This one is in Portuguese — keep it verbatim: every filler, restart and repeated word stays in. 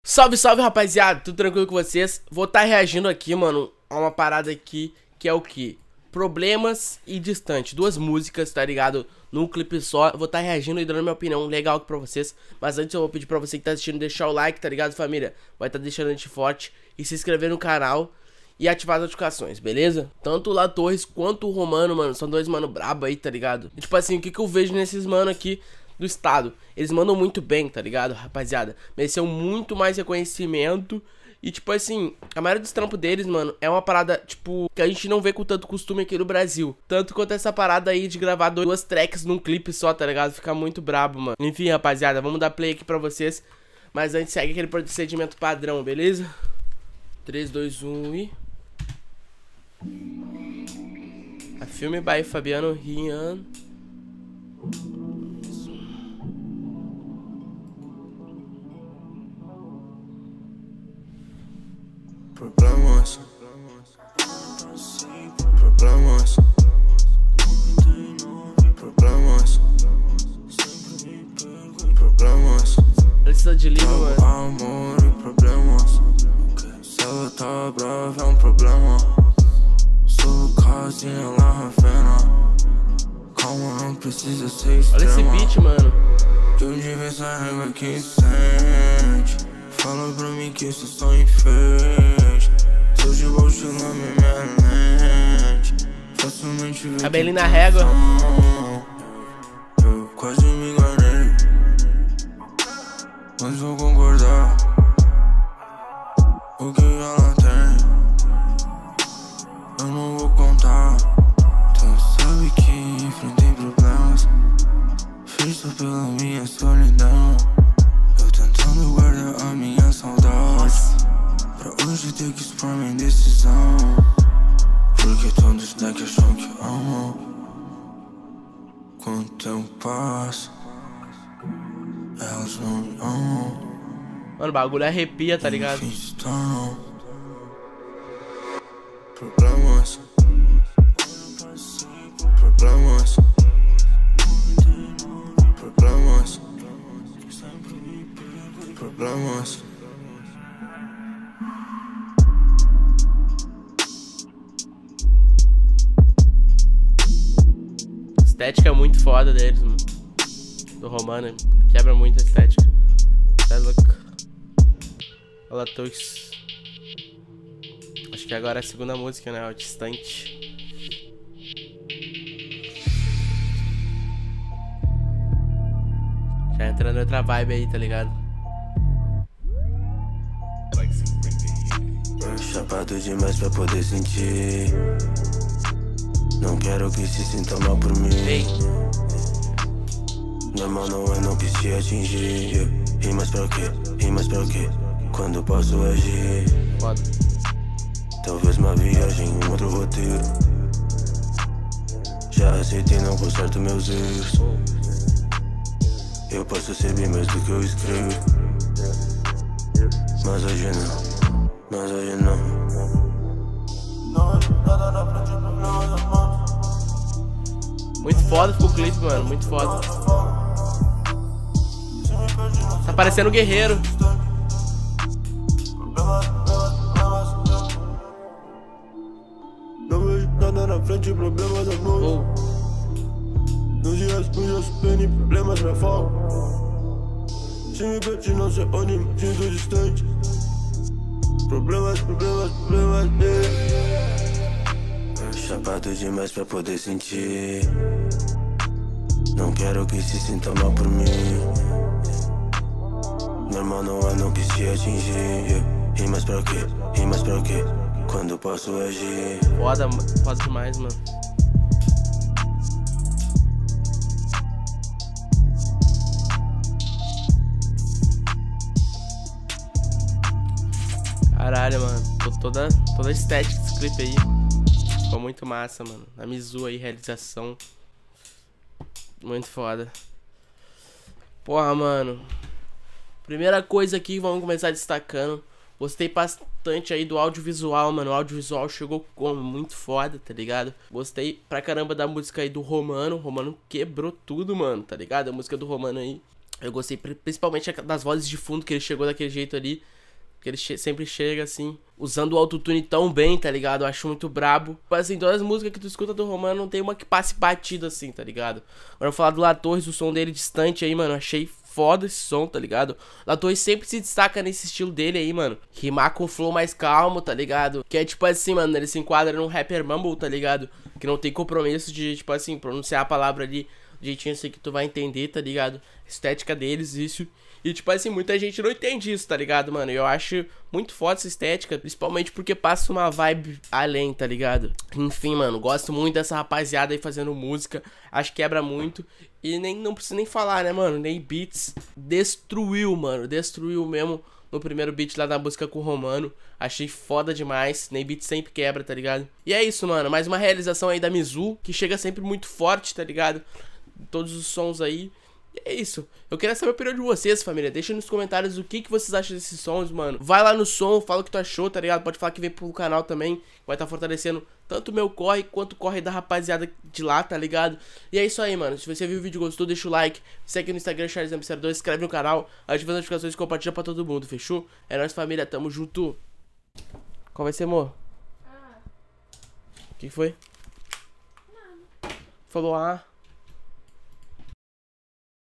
Salve, salve, rapaziada, tudo tranquilo com vocês? Vou estar reagindo aqui, mano, a uma parada aqui, que é o que? Problemas e Distante, duas músicas, tá ligado? Num clipe só, vou estar reagindo e dando minha opinião legal aqui pra vocês. Mas antes eu vou pedir pra você que tá assistindo deixar o like, tá ligado, família? Vai estar deixando a gente forte e se inscrever no canal e ativar as notificações, beleza? Tanto o La Torres quanto o Romano, mano, são dois mano brabo aí, tá ligado? E, tipo assim, o que que eu vejo nesses mano aqui do estado? Eles mandam muito bem, tá ligado, rapaziada? Mereceu muito mais reconhecimento. E tipo assim, a maioria dos trampos deles, mano, é uma parada, tipo, que a gente não vê com tanto costume aqui no Brasil. Tanto quanto essa parada aí de gravar duas tracks num clipe só, tá ligado? Fica muito brabo, mano. Enfim, rapaziada, vamos dar play aqui pra vocês. Mas antes segue aquele procedimento padrão, beleza? três, dois, um e... A filme by Fabiano Rian. Problemas, problemas, problemas, problemas. Lista de livro, mano. Amor e problemas. Se ela tá brava é um problema. Sou caso e ela ravena. Calma, não precisa ser extrema. Olha esse beat, mano. De onde vem essa raiva que sente? Fala pra mim que isso só enfeite. Tô de mochila me mente. Facilmente vi Cabelinho na régua. Eu quase me enganei, mas vou concordar. O que ela tem eu não vou contar. Tu sabe que enfrentei problemas, fiz só pela minha solidão. Eu tentando guardar a minha saudade. Pra hoje ter que expor minha indecisão. Porque todos daqui acham que amam. Com o tempo passa, elas não me amam. Mano, o bagulho arrepia, tá ligado? Enfim, estão problemas, problemas, problemas, problemas. A estética é muito foda deles, mano. Do Romano, quebra muito a estética. Tá louco. Olha lá, Torres. Acho que agora é a segunda música, né? O Distante. Já entrando em outra vibe aí, tá ligado? Chapado demais pra poder sentir. Não quero que se sinta mal por mim. Ei. Normal não é, não quis te atingir. Rimas pra quê? Rimas pra quê? Quando posso agir? Foda. Talvez uma viagem, um outro roteiro. Já aceitei, não conserto meus erros. Eu posso ser bem mais do que eu escrevo. Mas hoje não, mas hoje não. Muito foda ficou o clipe, mano. Muito foda. Tá parecendo um guerreiro. Não vejo nada na frente, problemas amor. Oh. Nos dias, nos dias, pene, problemas pra foco. Se me perdi, não sei onde me sinto distante. Problemas, problemas, problemas, yeah. Chapado demais pra poder sentir. Não quero que se sinta mal por mim. Normal não é, não quis te atingir, yeah. Rimas pra quê? Rimas pra quê? Quando posso agir? Foda, foda demais, mano. Caralho, mano. Tô toda, toda a estética desse clipe aí. Ficou muito massa, mano. A Mizu aí, realização. Muito foda. Porra, mano. Primeira coisa aqui, vamos começar destacando. Gostei bastante aí do audiovisual, mano. O audiovisual chegou como muito foda, tá ligado? Gostei pra caramba da música aí do Romano. O Romano quebrou tudo, mano, tá ligado? A música do Romano aí. Eu gostei principalmente das vozes de fundo, que ele chegou daquele jeito ali. Que ele che sempre chega assim, usando o autotune tão bem, tá ligado? Eu acho muito brabo. Tipo assim, todas as músicas que tu escuta do Romano não tem uma que passe batido assim, tá ligado? Agora eu vou falar do La Torres, o som dele distante aí, mano. Achei foda esse som, tá ligado? La Torres sempre se destaca nesse estilo dele aí, mano. Rimar com flow mais calmo, tá ligado? Que é tipo assim, mano, ele se enquadra num rapper mumble, tá ligado? Que não tem compromisso de, tipo assim, pronunciar a palavra ali do jeitinho assim que tu vai entender, tá ligado? Estética deles, isso. E, tipo assim, muita gente não entende isso, tá ligado, mano? Eu acho muito foda essa estética, principalmente porque passa uma vibe além, tá ligado? Enfim, mano, gosto muito dessa rapaziada aí fazendo música. Acho que quebra muito. E nem não preciso nem falar, né, mano? Nem Beats destruiu, mano. Destruiu mesmo no primeiro beat lá da música com o Romano. Achei foda demais. Nem Beats sempre quebra, tá ligado? E é isso, mano. Mais uma realização aí da Mizu, que chega sempre muito forte, tá ligado? Todos os sons aí. É isso. Eu queria saber a opinião de vocês, família. Deixa nos comentários o que, que vocês acham desses sons, mano. Vai lá no som, fala o que tu achou, tá ligado? Pode falar que vem pro canal também. Vai estar tá fortalecendo tanto o meu corre quanto o corre da rapaziada de lá, tá ligado? E é isso aí, mano. Se você viu o vídeo e gostou, deixa o like. Segue no Instagram, Charles M C dois. Inscreve no canal. Ativa as notificações e compartilha pra todo mundo, fechou? É nóis, família. Tamo junto. Qual vai ser, amor? Ah. O que foi? Nada. Falou ah.